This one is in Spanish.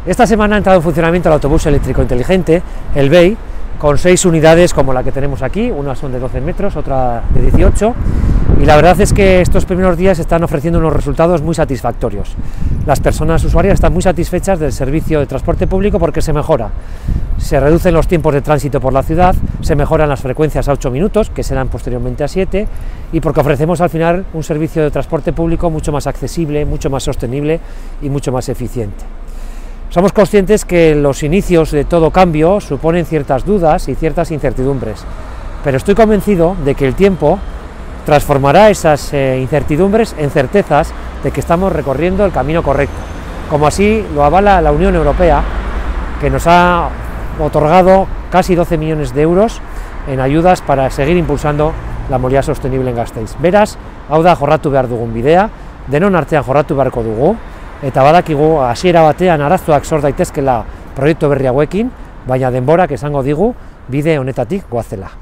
Esta semana ha entrado en funcionamiento el autobús eléctrico inteligente, el BEI, con 6 unidades como la que tenemos aquí, unas son de 12 metros, otra de 18, y la verdad es que estos primeros días están ofreciendo unos resultados muy satisfactorios. Las personas usuarias están muy satisfechas del servicio de transporte público porque se mejora. Se reducen los tiempos de tránsito por la ciudad, se mejoran las frecuencias a 8 minutos, que serán posteriormente a 7, y porque ofrecemos al final un servicio de transporte público mucho más accesible, mucho más sostenible y mucho más eficiente. Somos conscientes que los inicios de todo cambio suponen ciertas dudas y ciertas incertidumbres, pero estoy convencido de que el tiempo transformará esas incertidumbres en certezas de que estamos recorriendo el camino correcto, como así lo avala la Unión Europea, que nos ha otorgado casi 12 millones de euros en ayudas para seguir impulsando la movilidad sostenible en Gasteiz. Beraz, hau da jorratu behar dugun bidea, denon artean jorratu beharko dugu, eta badakigu hasiera batean arazoak sor daitezkela proiektu berri hauekin, baina denborak esango digu bide honetatik goazela.